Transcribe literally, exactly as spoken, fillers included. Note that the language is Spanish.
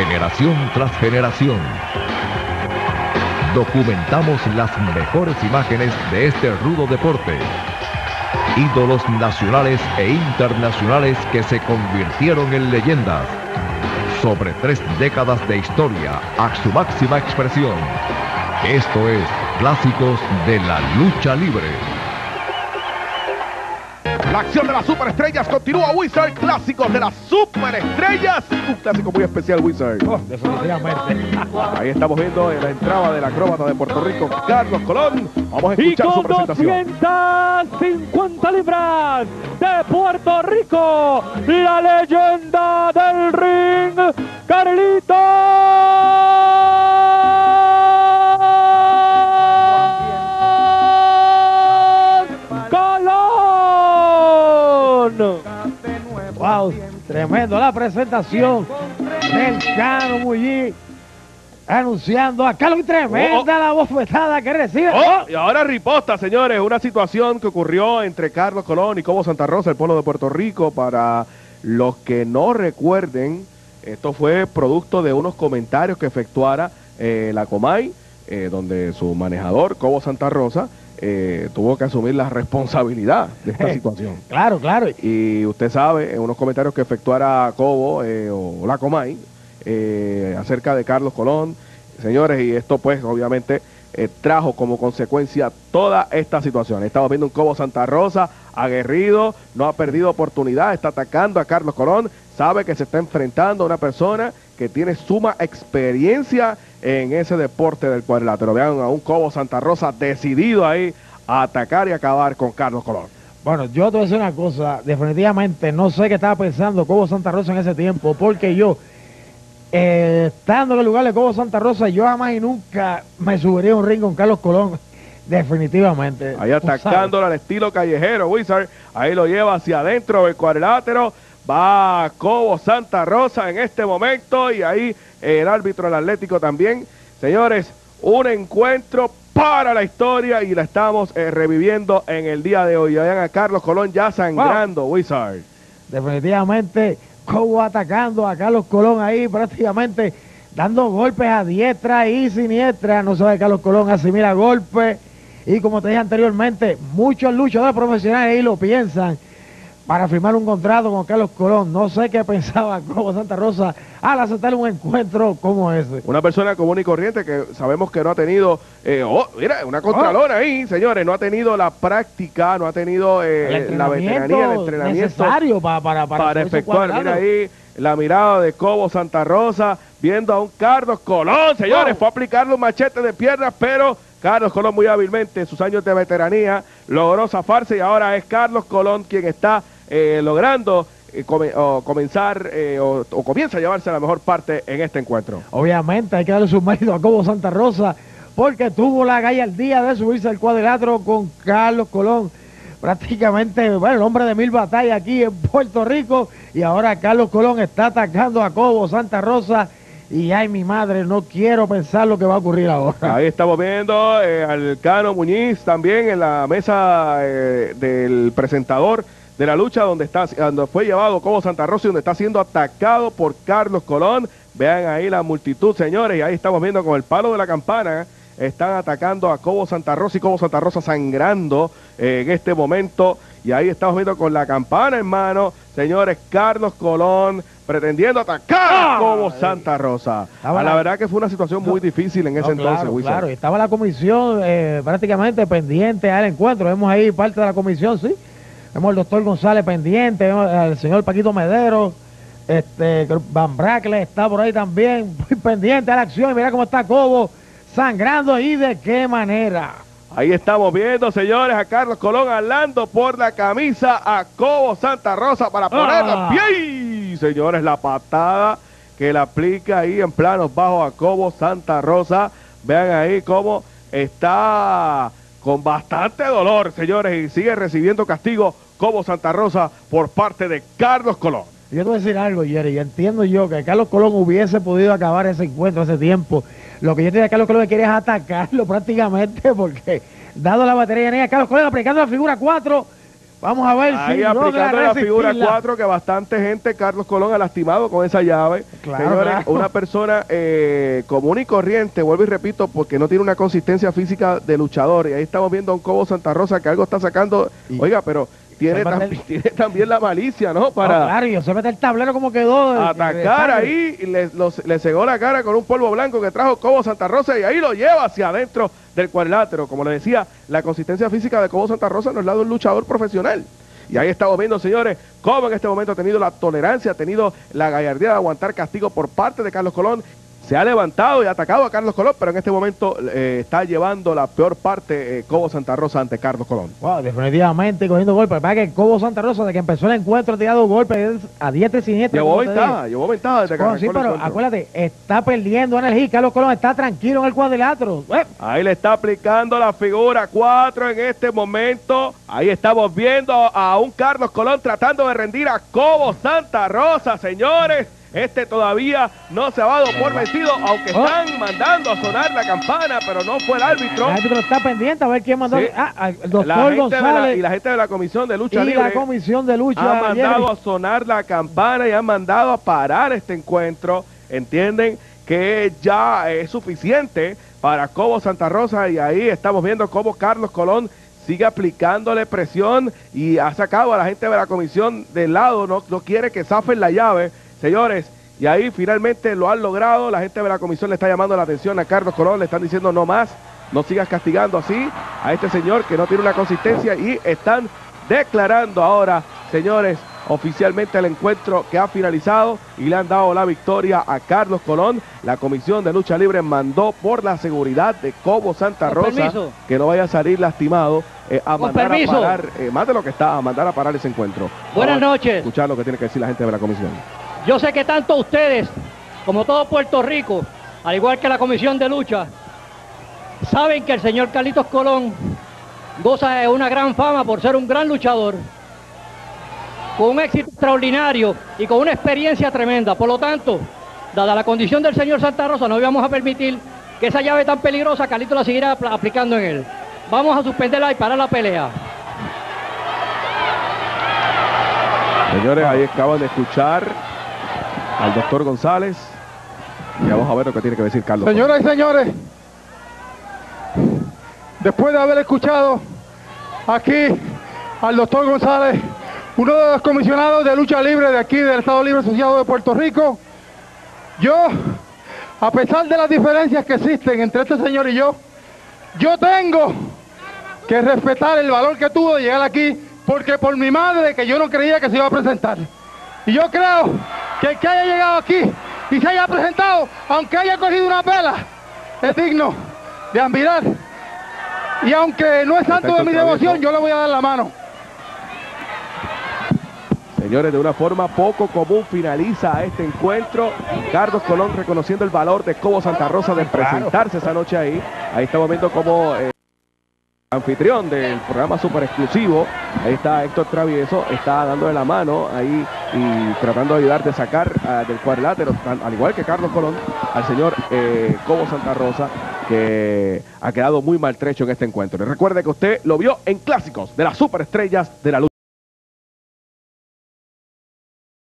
Generación tras generación, documentamos las mejores imágenes de este rudo deporte. Ídolos nacionales e internacionales que se convirtieron en leyendas. Sobre tres décadas de historia a su máxima expresión. Esto es Clásicos de la Lucha Libre. La acción de las superestrellas continúa, Wizard. Clásicos de las superestrellas. Un clásico muy especial, Wizard. Oh, definitivamente. Ahí estamos viendo en la entrada del acróbata de Puerto Rico, Carlos Colón. Vamos a escuchar su presentación. doscientas cincuenta libras de Puerto Rico, la leyenda del ring, Carlitos Colón. Wow, tremendo la presentación del Cano Muñiz, anunciando a Carlos. Tremenda oh, oh. la bofetada que recibe. Oh, y ahora riposta, señores. Una situación que ocurrió entre Carlos Colón y Cobo Santa Rosa, el pueblo de Puerto Rico. Para los que no recuerden, esto fue producto de unos comentarios que efectuara eh, la Comay, eh, donde su manejador, Cobo Santa Rosa, Eh, tuvo que asumir la responsabilidad de esta situación. Claro, claro. Y usted sabe, en unos comentarios que efectuara Cobo eh, o la Comay eh, acerca de Carlos Colón, señores, y esto pues obviamente eh, trajo como consecuencia toda esta situación. Estamos viendo un Cobo Santa Rosa aguerrido, no ha perdido oportunidad, está atacando a Carlos Colón, sabe que se está enfrentando a una persona que tiene suma experiencia en ese deporte del cuadrilátero. Vean a un Cobo Santa Rosa decidido ahí a atacar y acabar con Carlos Colón. Bueno, yo te voy a decir una cosa, definitivamente no sé qué estaba pensando Cobo Santa Rosa en ese tiempo, porque yo, eh, estando en el lugar de Cobo Santa Rosa, yo jamás y nunca me subiría a un ring con Carlos Colón, definitivamente. Ahí atacándolo al estilo callejero, Wizard, ahí lo lleva hacia adentro del cuadrilátero. Va Cobo Santa Rosa en este momento y ahí el árbitro del Atlético también. Señores, un encuentro para la historia y la estamos eh, reviviendo en el día de hoy. Vean a Carlos Colón ya sangrando, wow. Wizard. Definitivamente, Cobo atacando a Carlos Colón ahí prácticamente dando golpes a diestra y siniestra. No sabe Carlos Colón asimila golpes y como te dije anteriormente, muchos luchadores profesionales ahí lo piensan para firmar un contrato con Carlos Colón. No sé qué pensaba Cobo Santa Rosa al aceptar un encuentro como ese. Una persona común y corriente que sabemos que no ha tenido, eh, oh, mira, una contralona oh. ahí, señores, no ha tenido la práctica, no ha tenido eh, la veteranía, el entrenamiento necesario para, para, para, para efectuar. Mira ahí la mirada de Cobo Santa Rosa, viendo a un Carlos Colón, señores, oh. fue a aplicarle un machete de piernas, pero Carlos Colón muy hábilmente, en sus años de veteranía, logró zafarse y ahora es Carlos Colón quien está Eh, logrando eh, come, o comenzar eh, o, o comienza a llevarse la mejor parte en este encuentro. Obviamente hay que darle su mérito a Cobo Santa Rosa porque tuvo la gallardía de subirse al cuadrilátero con Carlos Colón, prácticamente bueno, el hombre de mil batallas aquí en Puerto Rico, y ahora Carlos Colón está atacando a Cobo Santa Rosa y ay mi madre, no quiero pensar lo que va a ocurrir ahora. Ahí estamos viendo eh, al Cano Muñiz también en la mesa eh, del presentador de la lucha, donde está donde fue llevado Cobo Santa Rosa y donde está siendo atacado por Carlos Colón. Vean ahí la multitud, señores, y ahí estamos viendo con el palo de la campana, están atacando a Cobo Santa Rosa y Cobo Santa Rosa sangrando eh, en este momento, y ahí estamos viendo con la campana en mano, señores, Carlos Colón pretendiendo atacar ah, a Cobo Santa Rosa. La, la verdad que fue una situación no, muy difícil en ese no, entonces, claro, Wizard. Claro, estaba la comisión eh, prácticamente pendiente al encuentro, vemos ahí parte de la comisión, sí. Vemos al doctor González pendiente, vemos al señor Paquito Medero, este, Van Bracle está por ahí también, muy pendiente a la acción. Y mira cómo está Cobo sangrando y de qué manera. Ahí estamos viendo, señores, a Carlos Colón alando por la camisa a Cobo Santa Rosa para ponerla ah. pie. Señores, la patada que le aplica ahí en planos bajos a Cobo Santa Rosa. Vean ahí cómo está con bastante dolor, señores, y sigue recibiendo castigo Cobo Santa Rosa por parte de Carlos Colón. Yo te voy a decir algo, Jerry, y entiendo yo que Carlos Colón hubiese podido acabar ese encuentro hace tiempo. Lo que yo te digo a Carlos Colón que quiere es atacarlo prácticamente, porque dado la batería de Carlos Colón aplicando la figura cuatro, Vamos a ver Ahí si aplicando logra la figura resistirla. cuatro que bastante gente, Carlos Colón, ha lastimado con esa llave. Claro, Señores, claro. una persona eh, común y corriente, vuelvo y repito, porque no tiene una consistencia física de luchador. Y ahí estamos viendo a un Cobo Santa Rosa que algo está sacando. Y- Oiga, pero tiene, se mete tam- el- tiene también la malicia, ¿no? No, Para claro, y yo se mete el tablero como quedó. de- de atacar sangre. ahí, y le, los- le cegó la cara con un polvo blanco que trajo Cobo Santa Rosa y ahí lo lleva hacia adentro del cuadrilátero. Como le decía, la consistencia física de Cobo Santa Rosa no es la de un luchador profesional. Y ahí estamos viendo, señores, cómo en este momento ha tenido la tolerancia, ha tenido la gallardía de aguantar castigo por parte de Carlos Colón. Se ha levantado y ha atacado a Carlos Colón, pero en este momento eh, está llevando la peor parte eh, Cobo Santa Rosa ante Carlos Colón. Wow, definitivamente cogiendo golpes. Para que Cobo Santa Rosa, desde que empezó el encuentro, ha tirado golpes a diestra y siniestra. Llevó como te ventaja, dije. llevó ventaja desde que Bueno, arrancó sí, el pero encuentro. acuérdate, está perdiendo energía. Carlos Colón está tranquilo en el cuadrilátero. Eh, Ahí le está aplicando la figura cuatro en este momento. Ahí estamos viendo a un Carlos Colón tratando de rendir a Cobo Santa Rosa, señores. Este todavía no se ha dado por vencido, aunque Oh. están mandando a sonar la campana, pero no fue el árbitro. El árbitro está pendiente a ver quién mandó. Sí. Ah, el La doctor gente de la- González y la gente de la Comisión de Lucha y Libre la comisión de lucha. han mandado Jerry. a sonar la campana y han mandado a parar este encuentro. Entienden que ya es suficiente para Cobo Santa Rosa y ahí estamos viendo cómo Carlos Colón sigue aplicándole presión y ha sacado a la gente de la comisión del lado, no, no quiere que zafen la llave, señores. Y ahí finalmente lo han logrado, la gente de la comisión le está llamando la atención a Carlos Colón, le están diciendo no más, no sigas castigando así a este señor que no tiene una consistencia y están declarando ahora, señores, oficialmente el encuentro que ha finalizado y le han dado la victoria a Carlos Colón. La Comisión de Lucha Libre mandó por la seguridad de Cobo Santa Con Rosa permiso. que no vaya a salir lastimado eh, a Con mandar permiso. a parar, eh, más de lo que está, a mandar a parar ese encuentro. Buenas Vamos a noches. escuchar lo que tiene que decir la gente de la comisión. Yo sé que tanto ustedes como todo Puerto Rico, al igual que la Comisión de Lucha, saben que el señor Carlitos Colón goza de una gran fama por ser un gran luchador, con un éxito extraordinario y con una experiencia tremenda. Por lo tanto, dada la condición del señor Santa Rosa, no íbamos a permitir que esa llave tan peligrosa Carlitos la siguiera apl- aplicando en él. Vamos a suspenderla y parar la pelea. Señores, ahí acaban de escuchar al doctor González y vamos a ver lo que tiene que decir Carlos. Señoras y señores, después de haber escuchado aquí al doctor González, uno de los comisionados de lucha libre de aquí del Estado Libre Asociado de Puerto Rico, yo, a pesar de las diferencias que existen entre este señor y yo, yo tengo que respetar el valor que tuvo de llegar aquí, porque por mi madre, que yo no creía que se iba a presentar. Y yo creo que el que haya llegado aquí y se haya presentado, aunque haya cogido una pela, es digno de admirar. Y aunque no es santo de mi devoción, yo le voy a dar la mano. Señores, de una forma poco común finaliza este encuentro. Carlos Colón reconociendo el valor de Cobo Santa Rosa de presentarse esa noche ahí. Ahí estamos viendo cómo eh, anfitrión del programa super exclusivo, ahí está Héctor Travieso, está dándole la mano ahí y tratando de ayudar de sacar uh, del cuadrilátero, tan- al igual que Carlos Colón, al señor eh, Cobo Santa Rosa, que ha quedado muy maltrecho en este encuentro. Y recuerde que usted lo vio en Clásicos de las Superestrellas de la Lucha.